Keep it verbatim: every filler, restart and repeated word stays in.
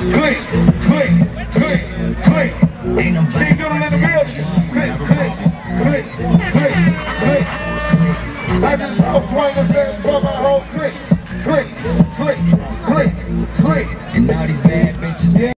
click, click, click, click. Ain't no G Doodle in the building. Click, click, click, click, click, click. I just put swingers there, blow my whole click, click, click, click, click. And all these bad bitches.